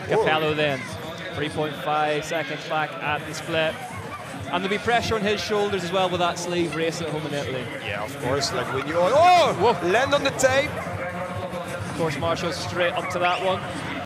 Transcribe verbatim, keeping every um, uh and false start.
Cappello then, three point five seconds back at the split. And there'll be pressure on his shoulders as well with that sleeve racing at home in Italy. Yeah, of course. Like when you oh, whoa, land on the tape. Of course, Marshall straight up to that one.